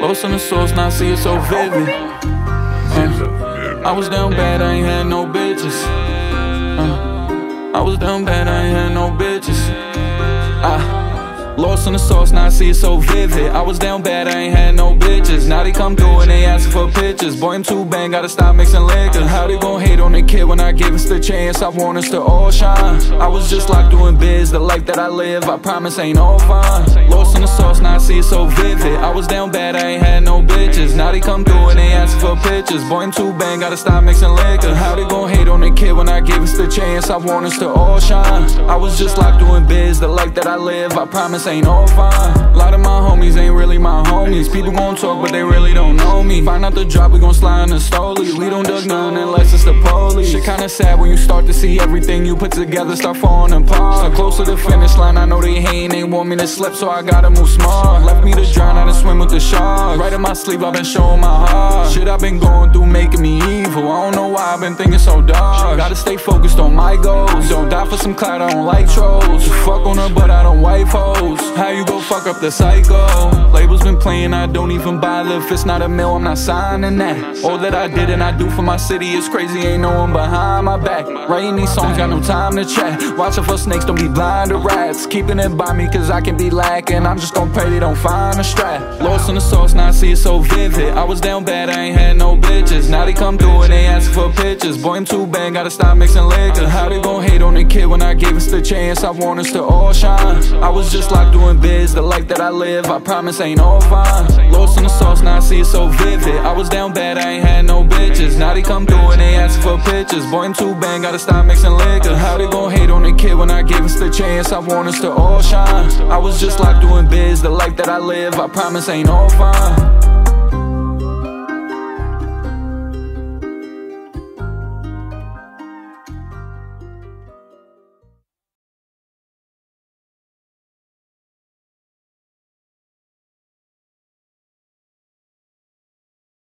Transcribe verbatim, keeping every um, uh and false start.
Lost in the source, now I see it so vivid. uh, I was down bad, I ain't had no bitches. uh, I was down bad, I ain't had no bitches. I Lost in the sauce, now I see it so vivid. I was down bad, I ain't had no bitches. Now they come through and they asking for pictures. Boy, I'm too bang, gotta stop mixing liquor. How they gon' hate on the kid when I gave us the chance? I want us to all shine. I was just locked doing biz, the life that I live, I promise ain't all fine. Lost in the sauce, now I see it so vivid. I was down bad, I ain't had no bitches. Now they come through and they asking for pictures. Boy, I'm too bang, gotta stop mixing liquor. How they gon' hate on the kid when I gave us the chance? I want us to all shine. I was just locked doing biz, the life that I live, I promise ain't all fine. A lot of my homies ain't really my homies. People gon' talk but they really don't know me. Find out the drop, we gon' slide in the stoley. We don't duck none unless it's the police. Shit kinda sad when you start to see everything you put together start falling apart. So close to the finish line, I know they hatin', they want me to slip, so I gotta move smart. Left me to drown, I done swim with the sharks. Right in my sleep, I've been showing my heart. Shit I've been going through making me evil. I don't know why I've been thinking so dark. Gotta stay focused on my goals. Don't die for some clout, I don't like trolls. Fuck on her but I don't wife hoes. How you go fuck up the cycle? Labels been playing, I don't even bother. If it's not a mill, I'm not signing that. All that I did and I do for my city is crazy, ain't no one behind my back. Writing these songs, got no time to chat. Watching for snakes, don't be blind to rats. Keeping it by me cause I can be lacking. I'm just gon' pray they don't find a strap. Lost in the sauce, now I see it so vivid. I was down bad, I ain't had no bitches. Now they come through and they ask for pictures. Boy, I'm too bang, gotta stop mixing liquor. How they gon' hate on the kid when I gave us the chance? I want us to all shine. I was just locked doing biz, the life that I live, I promise ain't all fine. Lost in the sauce, now I see it so vivid. I was down bad, I ain't had no bitches. Now they come through and they ask for pictures. Boy, I'm too bang, gotta stop mixing liquor. How they gon' hate on the kid when I gave us the chance? I want us to all shine. I was just locked doing biz, the life that I live, I promise ain't all fine.